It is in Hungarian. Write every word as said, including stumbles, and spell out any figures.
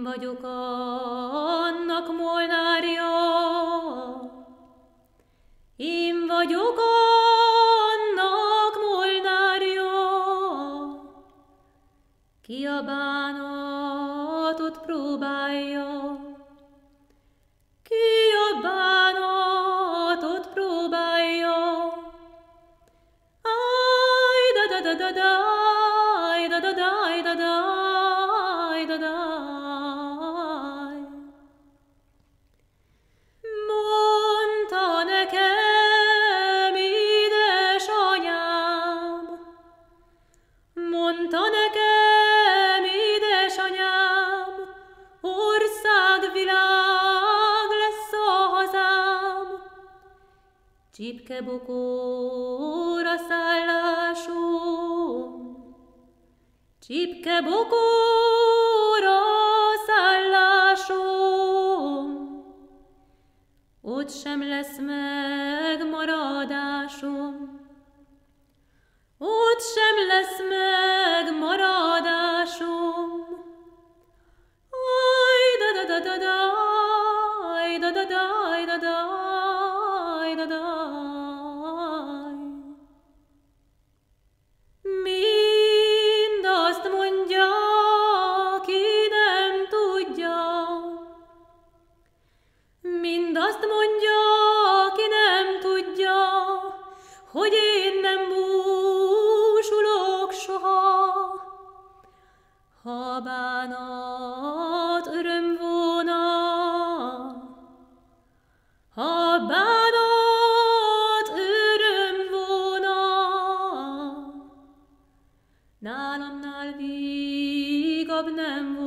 vagyok annak Molnárja, én vagyok annak Molnárja, ki a bánatot próbálja, ki a bánatot próbálja. Aj, da da da da da, aj, da da da, aj, da da, aj, da da. Mondta nekem édesanyám, mondta nekem édesanyám, országvilág lesz a hazám, csipkebokóra szállásom, csipkebokóra szállásom, ott sem lesz megmaradásom, ott sem lesz megmaradásom. Aj, da da da da da, aj, da da da, aj, da da, aj, da da. Mindazt mondja, ki nem tudja, mindazt mondja, ki nem tudja, hogy én nem búsulok soha. Ha bánat öröm volna, ha bánat öröm volna, nálamnál vígabb nem